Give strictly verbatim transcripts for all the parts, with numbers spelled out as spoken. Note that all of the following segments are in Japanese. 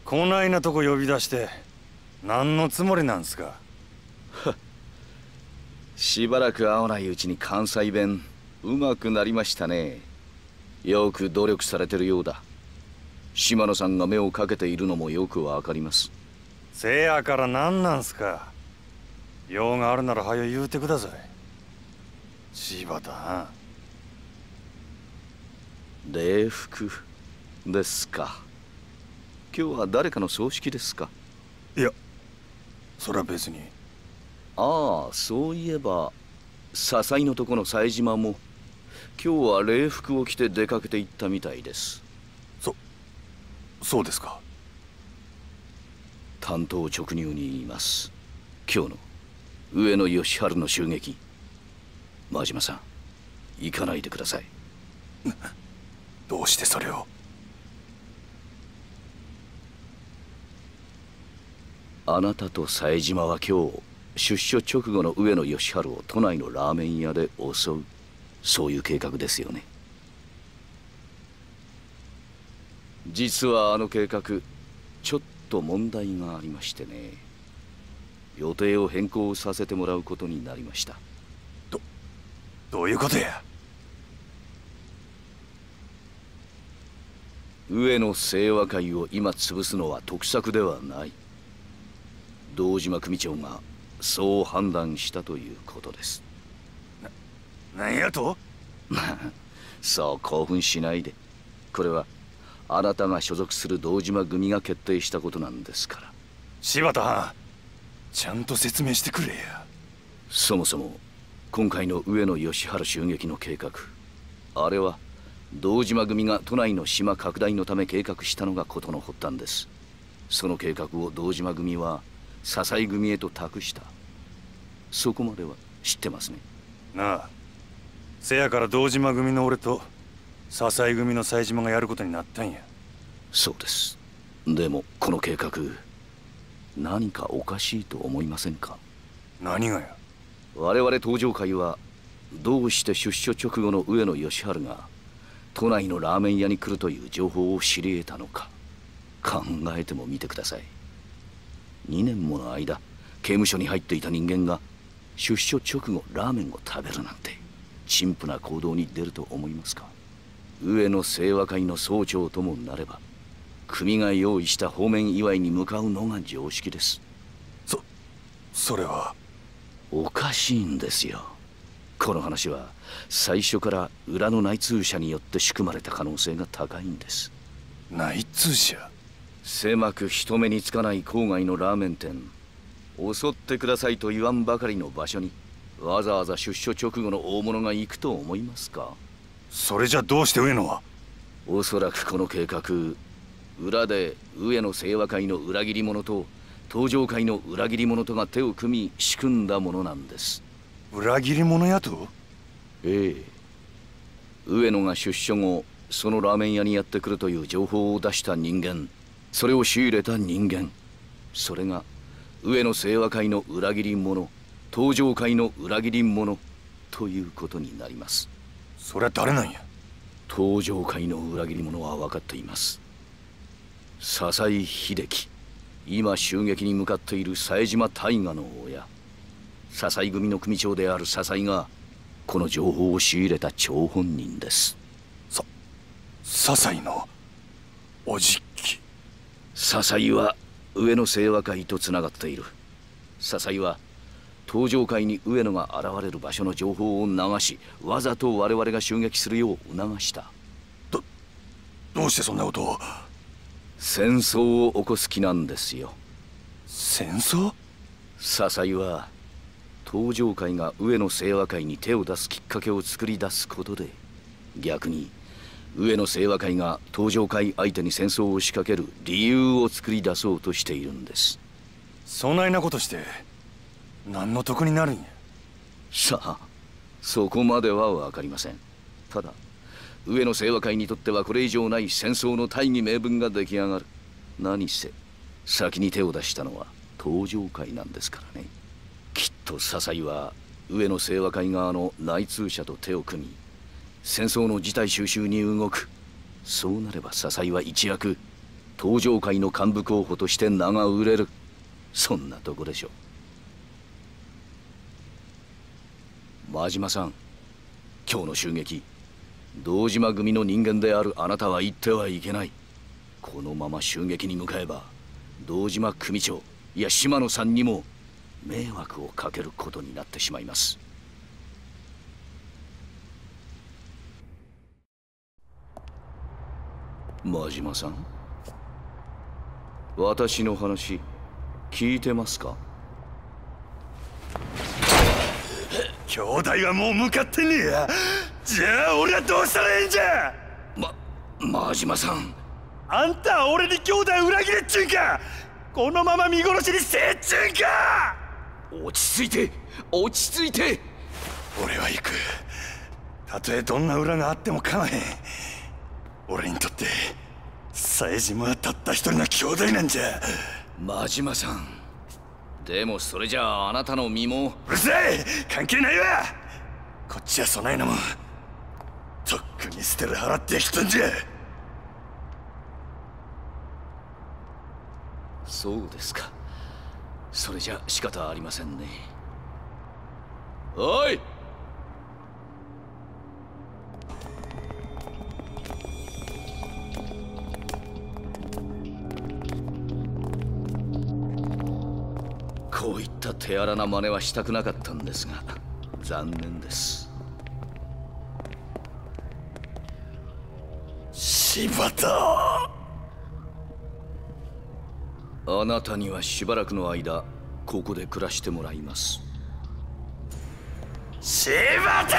こないなとこ呼び出して何のつもりなんすか？ しばらく会わないうちに関西弁うまくなりましたね。よく努力されてるようだ。島野さんが目をかけているのもよくわかります。 せやから何なんすか？用があるなら早言うてください。柴田。 礼服ですか。今日は誰かの葬式ですか？ いや、それは別に。 ああ、そういえば笹井のとこの冴島も今日は礼服を着て出かけて行ったみたいです。 そそうですか。 単刀直入に言います。今日の上野義治の襲撃、真島さん行かないでください。 どうしてそれを？ あなたと冴島は今日出所直後の上野義治を都内のラーメン屋で襲う、そういう計画ですよね。実はあの計画ちょっと問題がありましてね、予定を変更させてもらうことになりました。 どどういうことや？ 上野清和会を今潰すのは得策ではない、堂島組長がそう判断したということです。 な、なんやと？ そう興奮しないで。これはあなたが所属する堂島組が決定したことなんですから。 柴田はん、ちゃんと説明してくれや。 そもそも今回の上野義治襲撃の計画、あれは堂島組が都内の島拡大のため計画したのが事の発端です。その計画を堂島組は笹井組へと託した、そこまでは知ってますね。 なあ、せやから堂島組の俺と笹井組の冴島がやることになったんや。 そうです。でもこの計画何かおかしいと思いませんか？ 何がや？ 我々東上会はどうして出所直後の上野義治が都内のラーメン屋に来るという情報を知り得たのか、考えてもみてください。にねんもの間刑務所に入っていた人間が出所直後ラーメンを食べるなんて陳腐な行動に出ると思いますか？上野清和会の総長ともなれば組が用意した方面祝いに向かうのが常識です。 そそれはおかしいんですよ。この話は最初から裏の内通者によって仕組まれた可能性が高いんです。 内通者？ 狭く人目につかない郊外のラーメン店、襲ってくださいと言わんばかりの場所にわざわざ出所直後の大物が行くと思いますか？ それじゃどうして上野は？ おそらくこの計画、裏で上野清和会の裏切り者と東上会の裏切り者とが手を組み仕組んだものなんです。 裏切り者やと？ ええ。上野が出所後そのラーメン屋にやってくるという情報を出した人間、それを仕入れた人間、それが上野清和会の裏切り者、東上会の裏切り者ということになります。 それは誰なんや？ 東上会の裏切り者は分かっています。笹井秀樹、今襲撃に向かっている冴島大河の親、笹井組の組長である笹井がこの情報を仕入れた張本人です。 さ笹井のおじき？ 笹井は上野清和会とつながっている。笹井は東上会に上野が現れる場所の情報を流し、わざと我々が襲撃するよう促した。 どどうしてそんなことを？ 戦争を起こす気なんですよ。 戦争？ 笹井は東上会が上野清和会に手を出すきっかけを作り出すことで、逆に上野清和会が東上会相手に戦争を仕掛ける理由を作り出そうとしているんです。 そないなことして何の得になるんや？ さあ、そこまでは分かりません。ただ上野清和会にとってはこれ以上ない戦争の大義名分が出来上がる。何せ先に手を出したのは東上会なんですからね。きっと笹井は上野清和会側の内通者と手を組み戦争の事態収拾に動く。そうなれば笹井は一躍東上会の幹部候補として名が売れる、そんなとこでしょう。真島さん、今日の襲撃、堂島組の人間であるあなたは言ってはいけない。このまま襲撃に向かえば堂島組長、いや島野さんにも迷惑をかけることになってしまいます。真島さん、私の話聞いてますか？ 兄弟はもう向かってねえや。じゃあ俺はどうしたらええんじゃ。 ま、真島さん、 あんたは俺に兄弟裏切れっちゅうんか。このまま見殺しにせえっちゅうんか。 落ち着いて落ち着いて。 俺は行く。たとえどんな裏があっても構へん。俺にとって冴島はたった一人の兄弟なんじゃ。 真島さん、でもそれじゃああなたの身も。 うるさい、関係ないわ。こっちはそないなもんとっくに捨てる払ってきたんじゃ。 そうですか。それじゃ仕方ありませんね。おい、こういった手荒な真似はしたくなかったんですが、残念です。 柴田、 あなたにはしばらくの間ここで暮らしてもらいます。 柴田！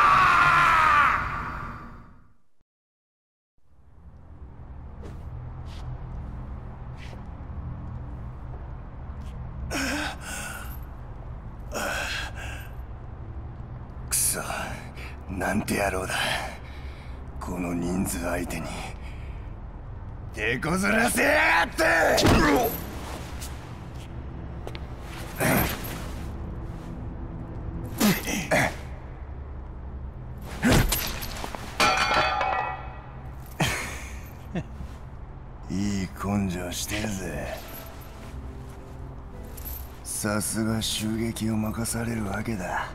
くそ、なんて野郎だ。この人数相手に手こずらせやがって。いい根性してるぜ。さすが襲撃を任されるわけだ。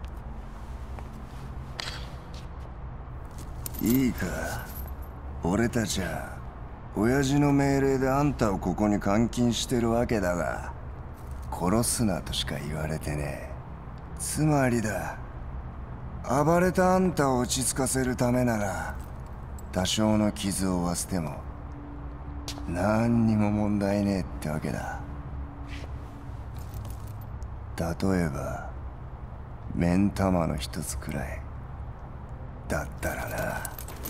いいか、俺たちは親父の命令であんたをここに監禁してるわけだが、殺すなとしか言われてねえ。つまりだ、暴れたあんたを落ち着かせるためなら多少の傷を負わせても何にも問題ねえってわけだ。例えば目ん玉の一つくらいだったらな。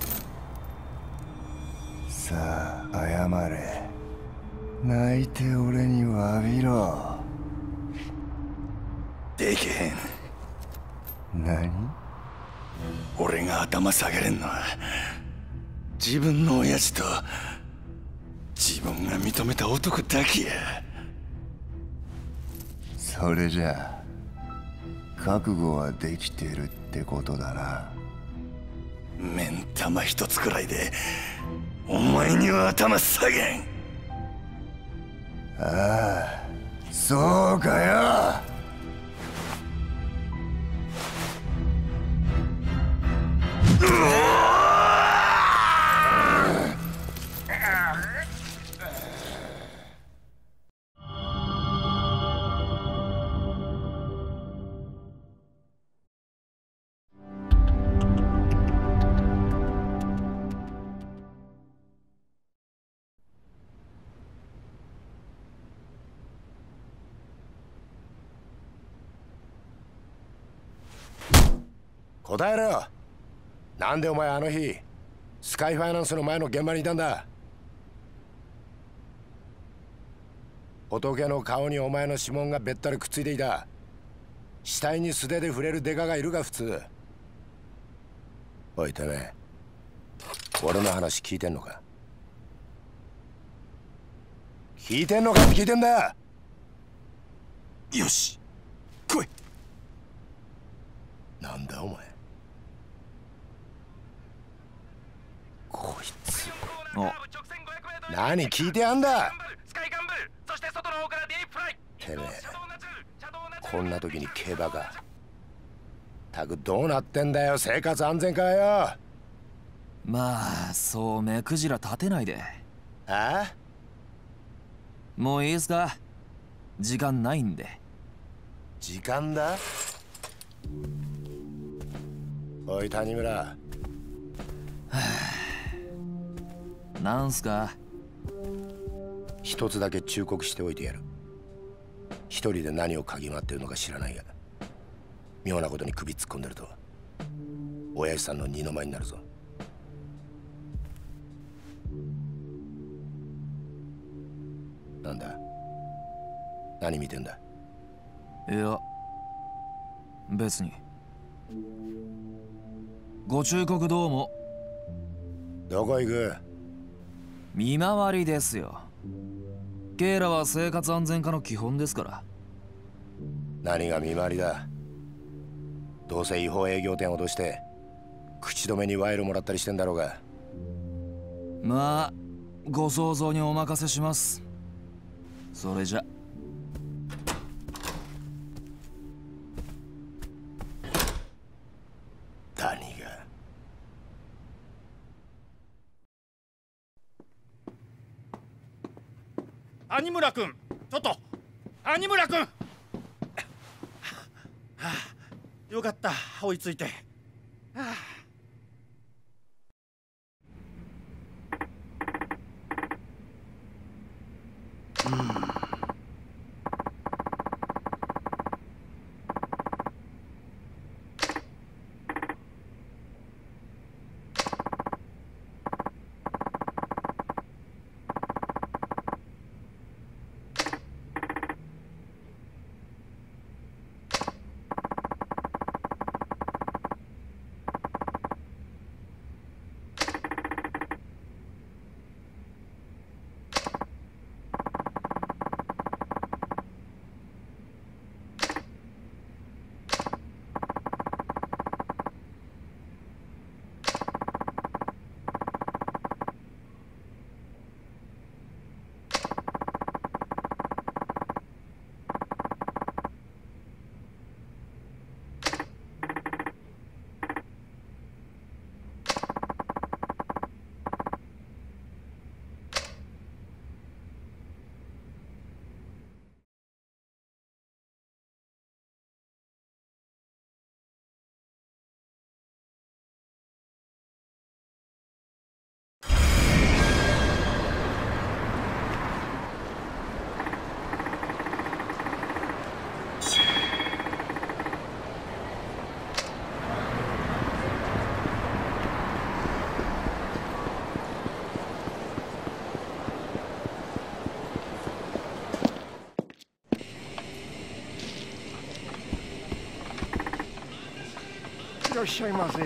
さあ謝れ。泣いて俺に詫びろ。できへん。何？俺が頭下げれんのは自分の親父と自分が認めた男だけや。それじゃあ覚悟はできてるってことだな。目ん玉一つくらいでお前には頭下げん。ああ、そうかよ。 答えろよ。なんでお前あの日スカイファイナンスの前の現場にいたんだ。仏の顔にお前の指紋がべったりくっついていた。死体に素手で触れるデカがいるが普通。おいてめえ、俺の話聞いてんのか？聞いてんのかって聞いてんだ。 よし、来い。 なんだお前。こいつ。 お、 何聞いてやんだ。 スカイガンブル、そして外の方からディープフライ。 てめえこんな時に競馬か。たくどうなってんだよ、生活安全課よ。 まあそう目くじら立てないで。 ああ、 もういいですか、時間ないんで。 時間だ。おい谷村、 なんすか。 一つだけ忠告しておいてやる。一人で何を嗅ぎ回ってるのか知らないが、妙なことに首突っ込んでると親父さんの二の舞になるぞ。なんだ、何見てんだ。 いや別に。ご忠告どうも。 どこ行く。 見回りですよ。ケイラは生活安全課の基本ですから。 何が見回りだ。どうせ違法営業店を脅して口止めに賄賂もらったりしてんだろうが。 まあご想像にお任せします。それじゃ。 何が。 有村君、ちょっと有村君。はあ、よかった、追いついて。はあ、 いらっしゃいませ。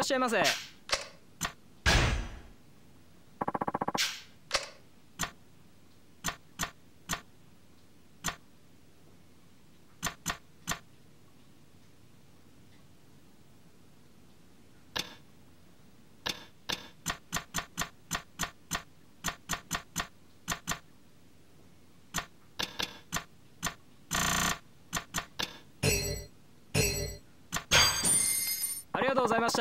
っしゃいませ。ありがとうございました。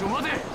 手待て。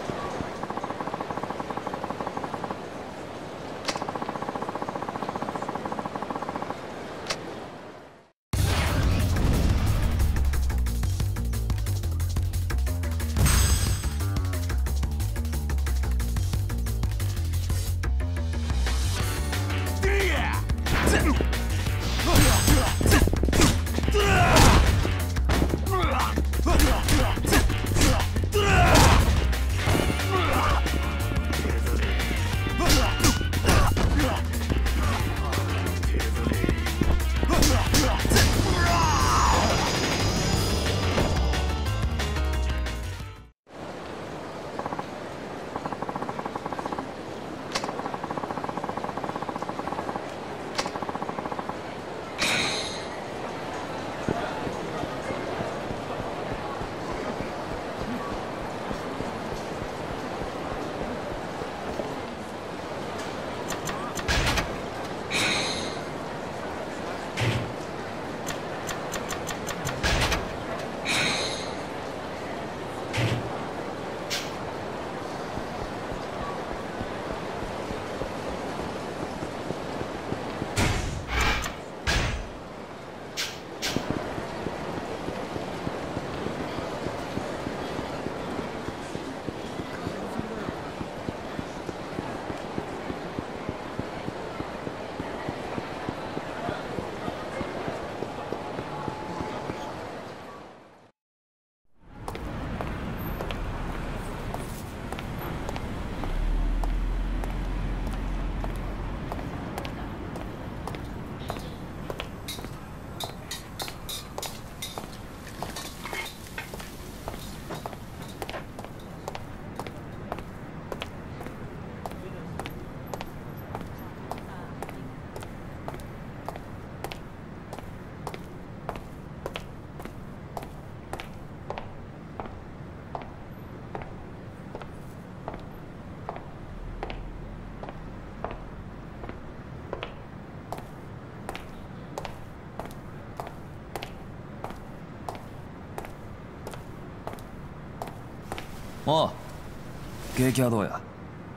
おう、景気はどうや。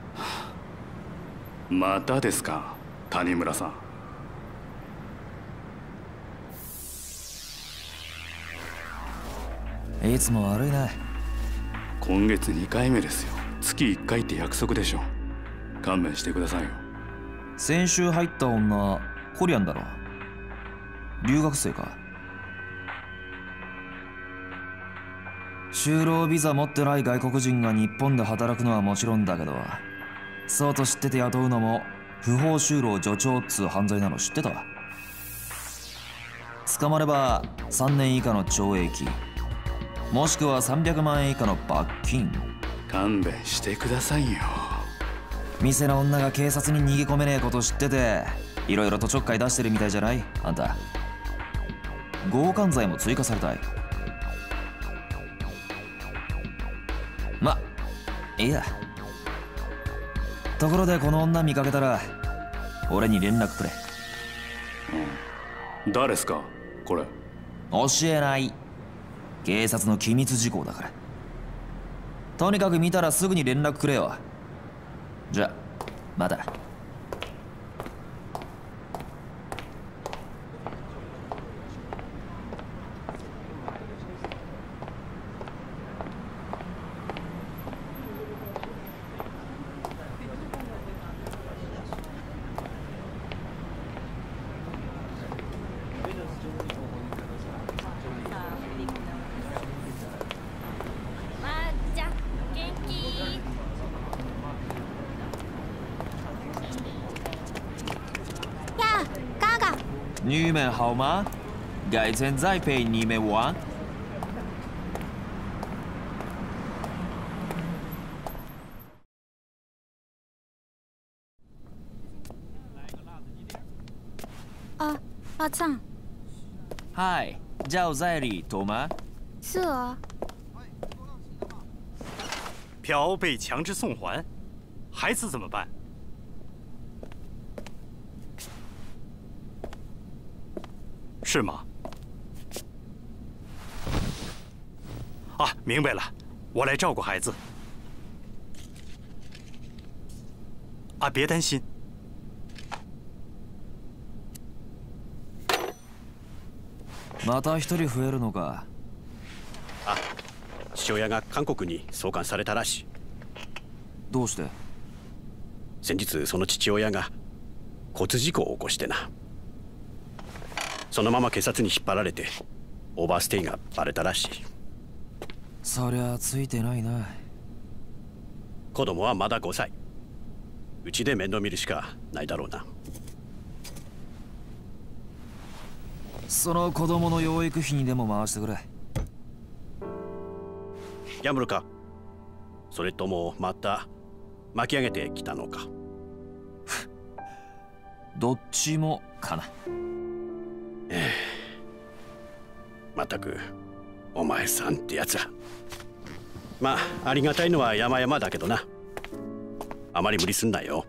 またですか、谷村さん。いつも悪いね。 今月にかいめですよ。月いっかいって約束でしょ。勘弁してくださいよ。 先週入った女、コリアンだろ。留学生か。就労ビザ持ってない外国人が日本で働くのはもちろんだけど、そうと知ってて雇うのも不法就労助長っつう犯罪なの知ってた？捕まればさんねん以下の懲役、もしくはさんびゃくまんえん以下の罰金。 勘弁してくださいよ。 店の女が警察に逃げ込めねえこと知ってて、いろいろとちょっかい出してるみたいじゃない？あんた強姦罪も追加されたい。ま、いいや。ところでこの女見かけたら俺に連絡くれ。 うん、誰っすかこれ？ 教えない。警察の機密事項だから。とにかく見たらすぐに連絡くれよ。じゃあまた。你们好吗？改天再陪你们玩。 啊，阿灿。 嗨，叫在里头吗？ 是啊。 票被强制送还，孩子怎么办？是吗？啊，明白了，我来照顾孩子。 啊，别担心。 また一人増えるのか。 あ、父親が韓国に送還されたらしい。 どうして？ 先日その父親が交通事故を起こしてな。そのまま警察に引っ張られてオーバーステイがバレたらしい。 そりゃついてないな。 子供はまだごさい。うちで面倒見るしかないだろうな。 その子供の養育費にでも回してくれ。 やむるか。それともまた巻き上げてきたのか。 どっちもかな。 ええ、まったくお前さんってやつは。まあありがたいのは山々だけどな。あまり無理すんなよ。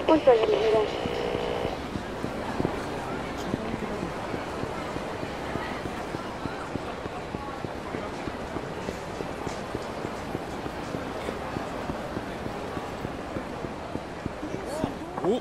punto de mira. Oh.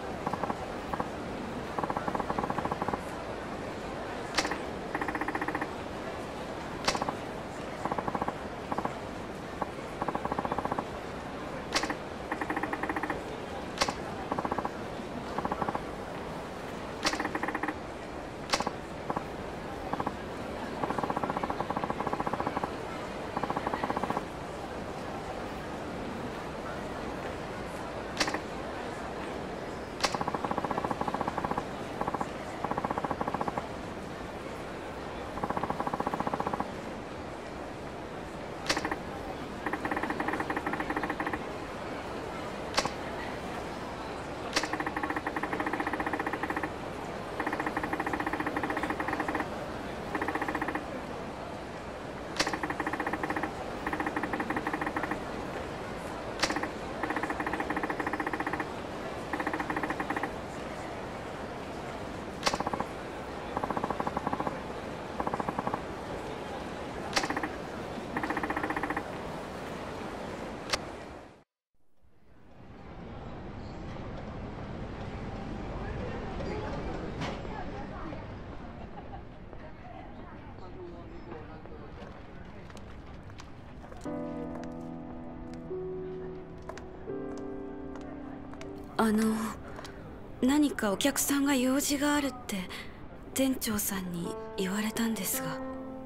あの何かお客さんが用事があるって店長さんに言われたんですが。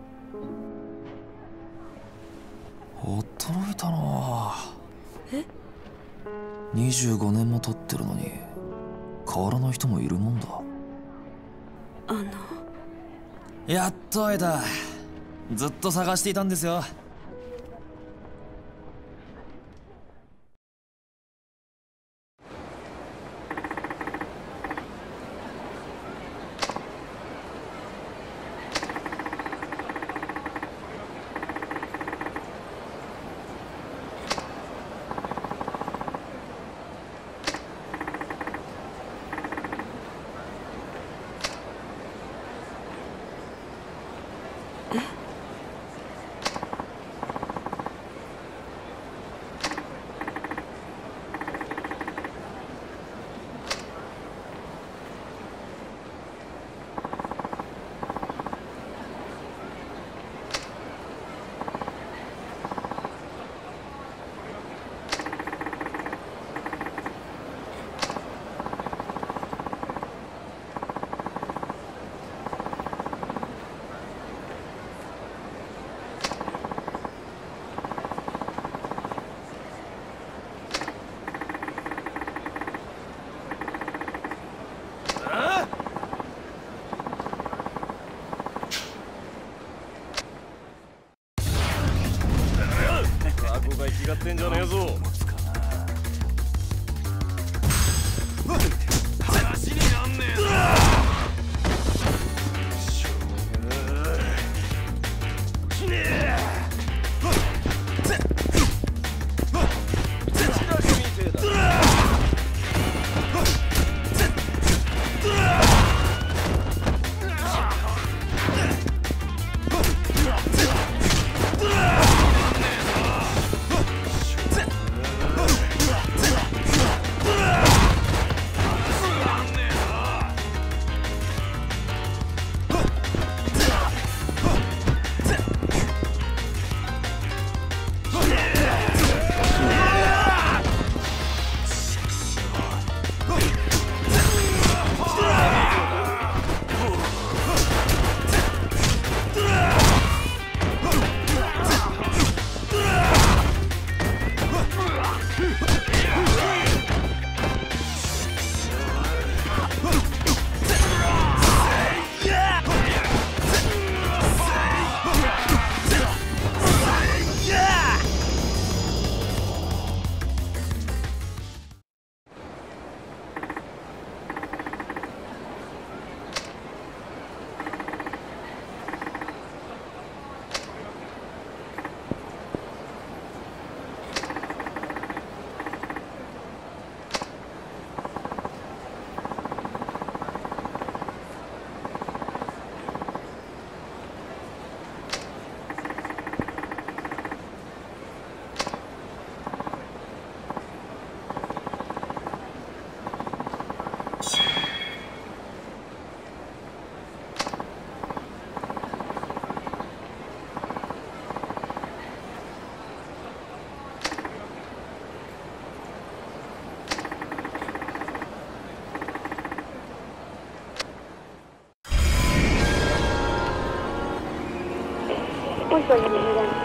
驚いたな。 え？ にじゅうごねんも経ってるのに変わらない人もいるもんだ。 あのやっと会えた。ずっと探していたんですよ。 違ってんじゃねえぞ。話になんねえぞ。しょうがない。しねえ。チラシみてえだ。 Ой, Соня, не